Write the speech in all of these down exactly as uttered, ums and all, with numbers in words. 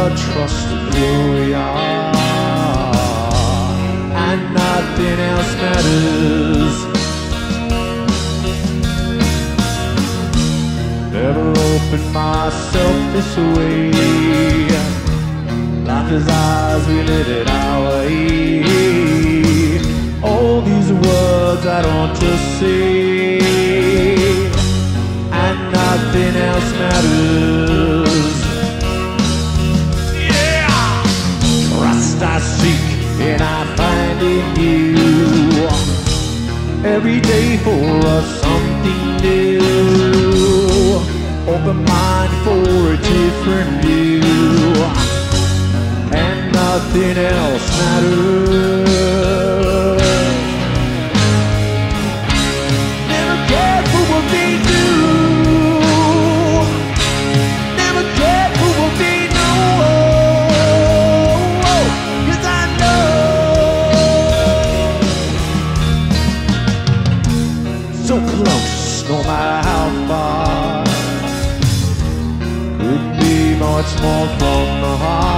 forever trusting who we are, and nothing else matters. Never opened myself this way. Life is ours, we live it our way. All these words I don't just say, and nothing else matters. Yeah! Trust I seek and I find in you. Every day for us something new. Open mind for a different view, and nothing else matters. Never cared for what they do. Never cared for what they know. 'Cause I know so close, no matter how far. Could be much more from the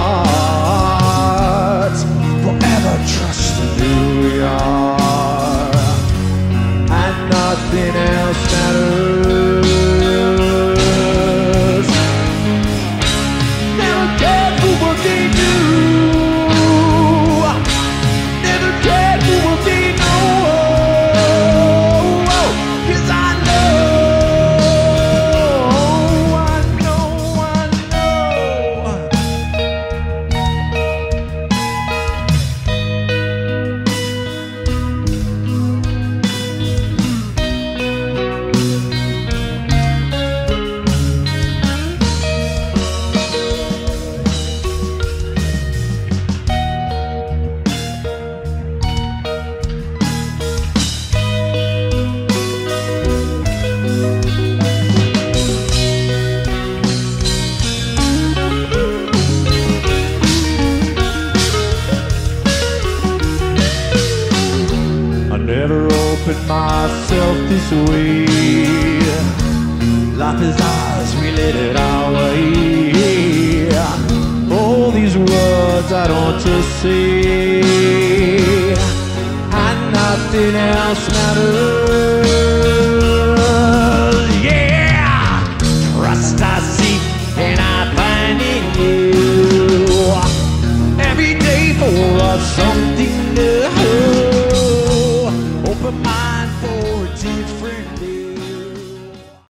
heart. Forever trusting who we are, and nothing else matters. Never cared for what they do. Never cared for what they know. 'Cause I know, I know, I know. Never opened myself this way. Life is ours, we live it our way. All these words I don't just say, and nothing else matters. Yeah! Trust I seek and I find in you. Every day for us something new. Open my